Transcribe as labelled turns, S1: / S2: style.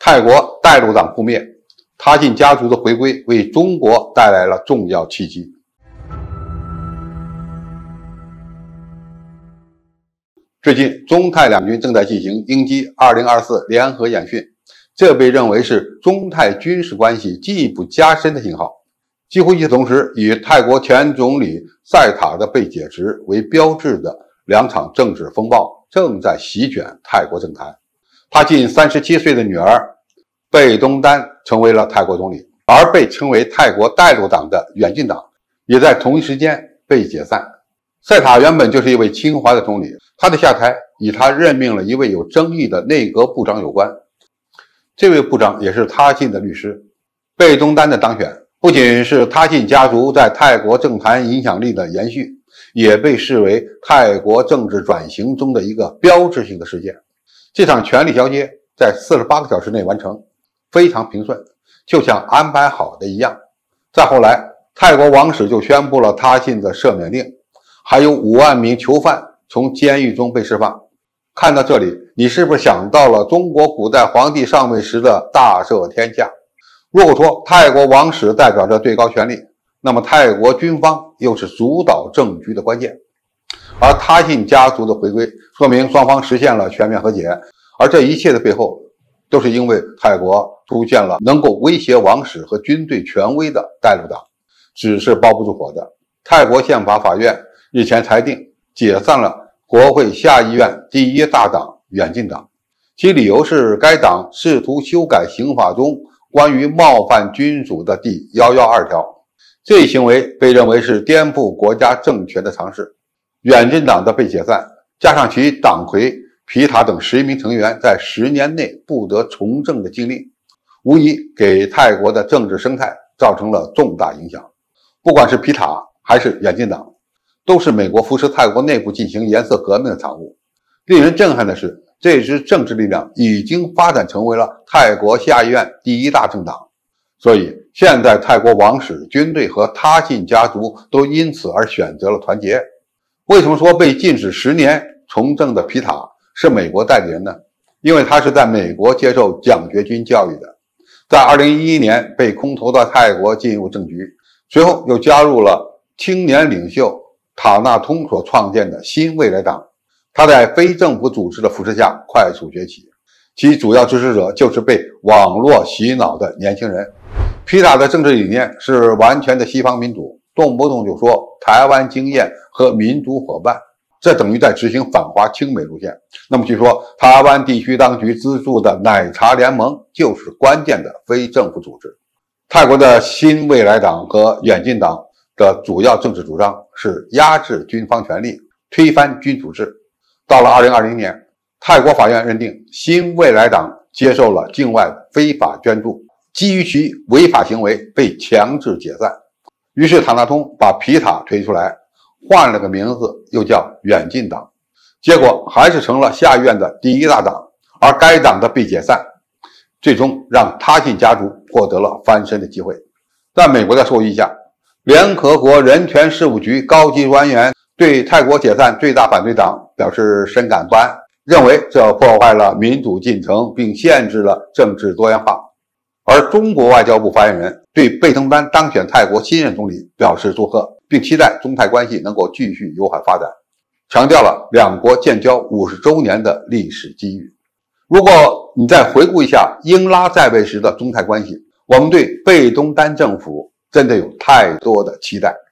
S1: 泰国带路党覆灭，他信家族的回归为中国带来了重要契机。最近，中泰两军正在进行鹰击2024联合演训，这被认为是中泰军事关系进一步加深的信号。几乎与此同时，以泰国前总理塞塔的被解职为标志的两场政治风暴正在席卷泰国政坛。他近37岁的女儿贝东丹成为了泰国总理，而被称为泰国带路党的远近党也在同一时间被解散。塞塔原本就是一位亲华的总理，他的下台与他任命了一位有争议的内阁部长有关。这位部长也是他信的律师。贝东丹的当选不仅是他信家族在泰国政坛影响力的延续，也被视为泰国政治转型中的一个标志性的事件。这场权力交接在48个小时内完成，非常平顺，就像安排好的一样。再后来，泰国王室就宣布了他信的赦免令，还有5万名囚犯从监狱中被释放。看到这里，你是不是想到了中国古代皇帝上位时的大赦天下？如果说泰国王室代表着最高权力，那么泰国军方又是主导政局的关键。而他信家族的回归，说明双方实现了全面和解，而这一切的背后，都是因为泰国出现了能够威胁王室和军队权威的带路党。纸是包不住火的。泰国宪法法院日前裁定解散了国会下议院第一大党远近党，其理由是该党试图修改刑法中关于冒犯君主的第112条，这一行为被认为是颠覆国家政权的尝试。远近党的被解散，加上其党魁皮塔等11名成员在10年内不得从政的经历，无疑给泰国的政治生态造成了重大影响。不管是皮塔还是远近党，都是美国扶持泰国内部进行颜色革命的产物。令人震撼的是，这支政治力量已经发展成为了泰国下议院第一大政党。所以现在泰国王室、军队和他信家族都因此而选择了团结。为什么说被禁止10年从政的皮塔是美国代理人呢？因为他是在美国接受奖学金教育的，在2011年被空投到泰国进入政局，随后又加入了青年领袖塔纳通所创建的新未来党。他在非政府组织的扶持下快速崛起，其主要支持者就是被网络洗脑的年轻人。皮塔的政治理念是完全的西方民主，动不动就说台湾经验和民主伙伴，这等于在执行反华亲美路线。那么据说台湾地区当局资助的奶茶联盟就是关键的非政府组织。泰国的新未来党和远近党的主要政治主张是压制军方权力，推翻君主制。到了2020年，泰国法院认定新未来党接受了境外非法捐助，基于其违法行为被强制解散。于是塔纳通把皮塔推出来，换了个名字，又叫远近党。结果还是成了下议院的第一大党，而该党的被解散，最终让他信家族获得了翻身的机会。在美国的授意下，联合国人权事务局高级专员对泰国解散最大反对党表示深感不安，认为这破坏了民主进程，并限制了政治多元化。而中国外交部发言人对贝登丹当选泰国新任总理表示祝贺，并期待中泰关系能够继续友好发展，强调了两国建交50周年的历史机遇。如果你再回顾一下英拉在位时的中泰关系，我们对贝东丹政府真的有太多的期待。